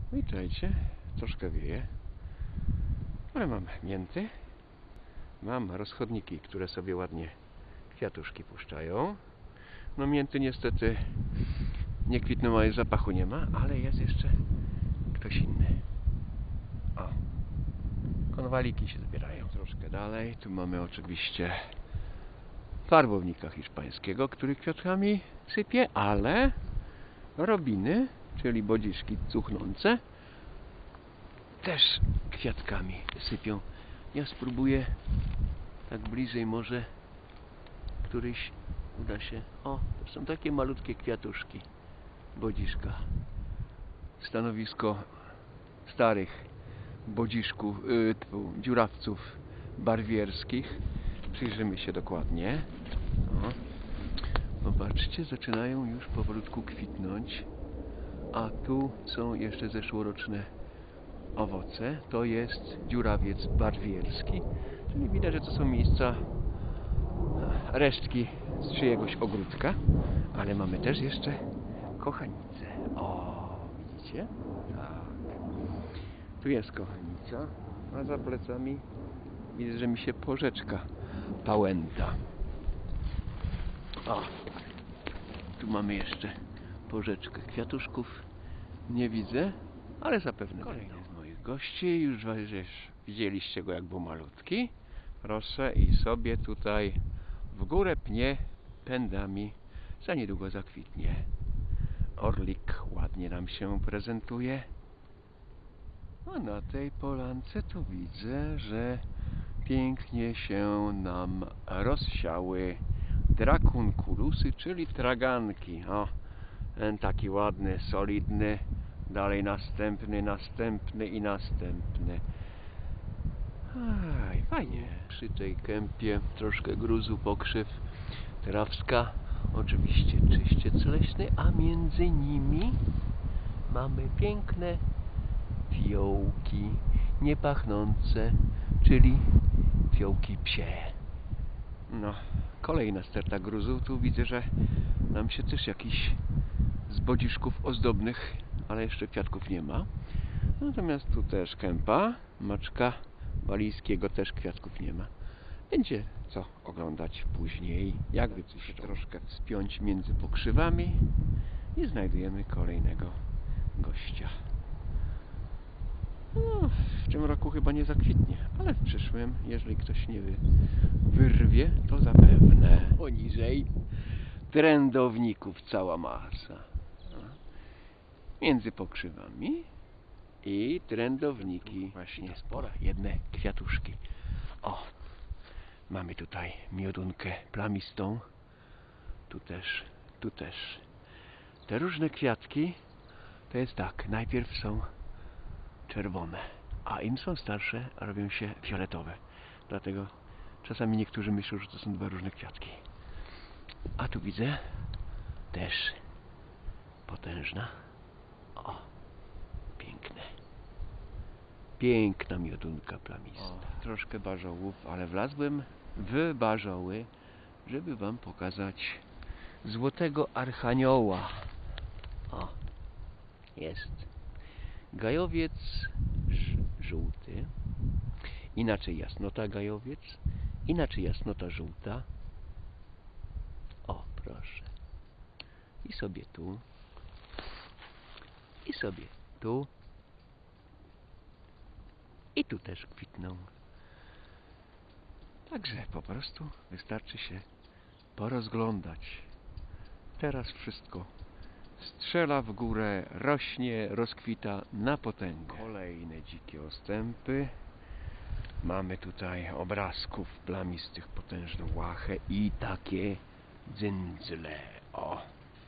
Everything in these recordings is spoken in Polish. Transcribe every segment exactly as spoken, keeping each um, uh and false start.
Witajcie, troszkę wieje, ale mam mięty, mam rozchodniki, które sobie ładnie kwiatuszki puszczają. No mięty niestety nie kwitną, a zapachu nie ma, ale jest jeszcze ktoś inny. O, konwaliki się zbierają. Troszkę dalej, tu mamy oczywiście farbownika hiszpańskiego, który kwiatkami sypie, ale robiny, czyli bodziszki cuchnące, też kwiatkami sypią. Ja spróbuję tak bliżej, może któryś uda się. O, to są takie malutkie kwiatuszki bodziszka. Stanowisko starych bodziszków, yy, dziurawców barwierskich. Przyjrzymy się dokładnie. O. Zobaczcie, zaczynają już powolutku kwitnąć. A tu są jeszcze zeszłoroczne owoce. To jest dziurawiec barwierski. Czyli widać, że to są miejsca, resztki z czyjegoś ogródka. Ale mamy też jeszcze kochanicę. O, widzicie? Tak. Tu jest kochanica, a za plecami widzę, że mi się porzeczka pałęta. O, tu mamy jeszcze porzeczkę kwiatuszków. Nie widzę, ale zapewne kolejny z moich gości. Już, już widzieliście go, jak był malutki. Proszę, i sobie tutaj w górę pnie pędami. Za niedługo zakwitnie. Orlik ładnie nam się prezentuje. A na tej polance tu widzę, że pięknie się nam rozsiały drakunkulusy, czyli traganki. O, ten taki ładny, solidny. Dalej następny, następny i następny. Aj, fajnie. Przy tej kępie troszkę gruzu, pokrzyw, trawska, oczywiście czyściec leśny, a między nimi mamy piękne fiołki niepachnące, czyli fiołki psie. No, kolejna sterta gruzu. Tu widzę, że nam się też jakiś z bodziszków ozdobnych, ale jeszcze kwiatków nie ma. Natomiast tu też kępa, maczka walijskiego, też kwiatków nie ma. Będzie co oglądać później. Jakby coś troszkę wspiąć między pokrzywami i znajdujemy kolejnego gościa. No, w tym roku chyba nie zakwitnie, ale w przyszłym, jeżeli ktoś nie wyrwie, to zapewne. Poniżej trędowników cała masa. Między pokrzywami i trędowniki. Właśnie sporo, jedne kwiatuszki. O, mamy tutaj miodunkę plamistą. Tu też, tu też. Te różne kwiatki to jest tak, najpierw są czerwone, a im są starsze, robią się fioletowe. Dlatego czasami niektórzy myślą, że to są dwa różne kwiatki. A tu widzę też potężna. O, piękne. Piękna miodunka plamista. O, troszkę bażołów, ale wlazłem w bażoły, żeby wam pokazać złotego archanioła. O, jest. Gajowiec żółty, inaczej jasnota gajowiec, inaczej jasnota żółta. O, proszę. I sobie tu. I sobie tu. I tu też kwitną. Także po prostu wystarczy się porozglądać. Teraz wszystko strzela w górę, rośnie, rozkwita na potęgę. Kolejne dzikie ostępy. Mamy tutaj obrazków plamistych, potężną łachę i takie dzyndzle. O!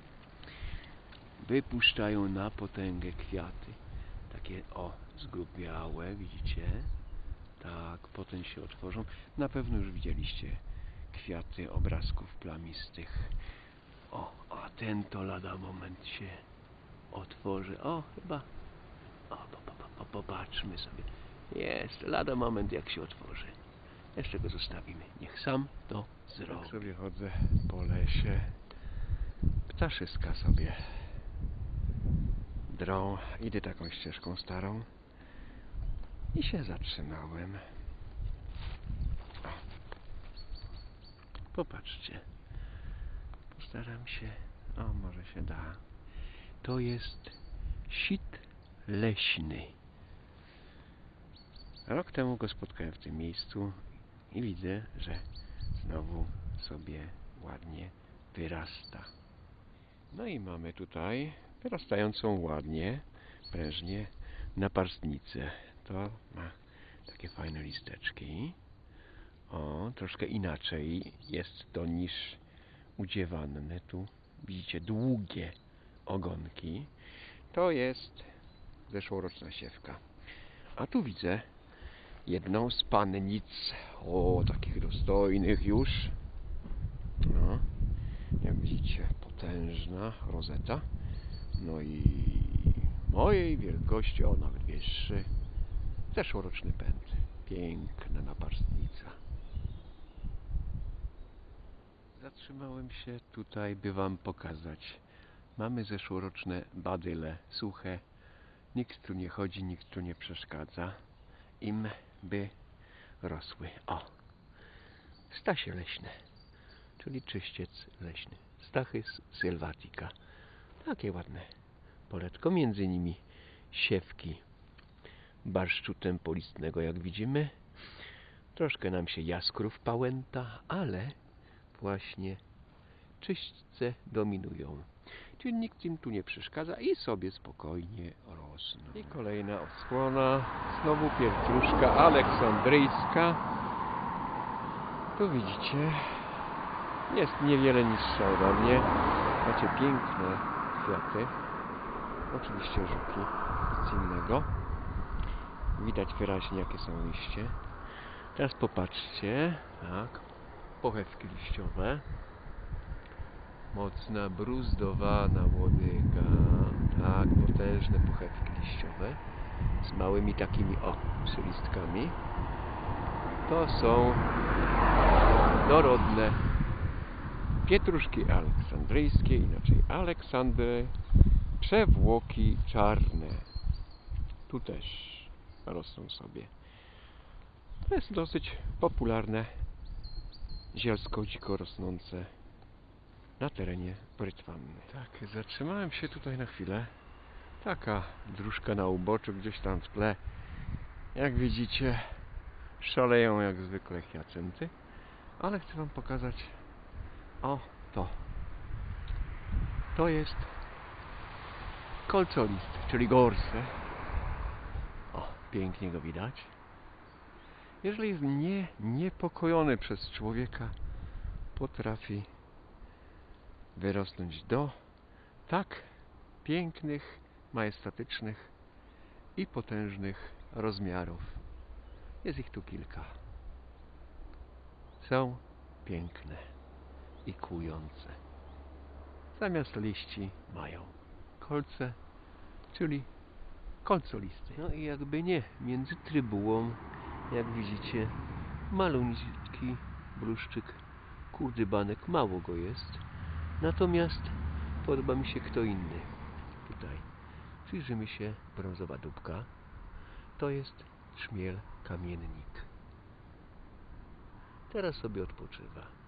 Wypuszczają na potęgę kwiaty. Takie, o, zgrubiałe, widzicie? Tak, potem się otworzą. Na pewno już widzieliście kwiaty obrazków plamistych. O, a ten to lada moment się otworzy. O, chyba. O, po, po, po, popatrzmy sobie. Jest, lada moment jak się otworzy. Jeszcze go zostawimy. Niech sam to zrobi. Tak sobie chodzę po lesie. Ptaszyska sobie drą. Idę taką ścieżką starą i się zatrzymałem. O. Popatrzcie. Postaram się. O, może się da. To jest sit leśny. Rok temu go spotkałem w tym miejscu i widzę, że znowu sobie ładnie wyrasta. No i mamy tutaj wyrastającą ładnie, prężnie naparstnicę. To ma takie fajne listeczki. O, troszkę inaczej jest to niż u dziewanny. Tu widzicie długie ogonki. To jest zeszłoroczna siewka. A tu widzę jedną z pannic, o, takich dostojnych już. No, jak widzicie, potężna rozeta. No i mojej wielkości, o, nawet wyższy, zeszłoroczny pęd. Piękna naparstnica. Zatrzymałem się tutaj, by wam pokazać. Mamy zeszłoroczne badyle suche. Nikt tu nie chodzi, nikt tu nie przeszkadza im, by rosły. O! Stasie leśne, czyli czyściec leśny. Stachys sylvatica. Takie ładne poletko. Między nimi siewki barszczu tempolistnego, jak widzimy. Troszkę nam się jaskrów pałęta, ale właśnie czyśćce dominują. Czyli nikt im tu nie przeszkadza i sobie spokojnie rosną. I kolejna odsłona. Znowu pietruszka aleksandryjska. Tu widzicie, jest niewiele niższa ode mnie. Macie piękne kwiaty. Oczywiście żuki, nic innego. Widać wyraźnie, jakie są liście. Teraz popatrzcie. Tak. Pochewki liściowe. Mocna, bruzdowana łodyga. Tak, potężne pochewki liściowe. Z małymi takimi, o, przylistkami. To są dorodne pietruszki aleksandryjskie, inaczej Aleksandry, przewłoki czarne. Tu też rosną sobie. To jest dosyć popularne zielsko dziko rosnące na terenie Brytwanny. Tak, zatrzymałem się tutaj na chwilę. Taka dróżka na uboczu, gdzieś tam w tle. Jak widzicie, szaleją jak zwykle hiacynty. Ale chcę wam pokazać, o, to. To jest kolcolist, czyli gorse. O, pięknie go widać. Jeżeli jest nie, niepokojony przez człowieka, potrafi wyrosnąć do tak pięknych, majestatycznych i potężnych rozmiarów. Jest ich tu kilka. Są piękne i kłujące. Zamiast liści mają kolce, czyli kolcolisty. No i jakby nie, między trybułą, jak widzicie, maluński bluszczyk, kurdybanek, mało go jest. Natomiast podoba mi się kto inny. Tutaj przyjrzymy się, brązowa dupka. To jest trzmiel kamiennik. Teraz sobie odpoczywa.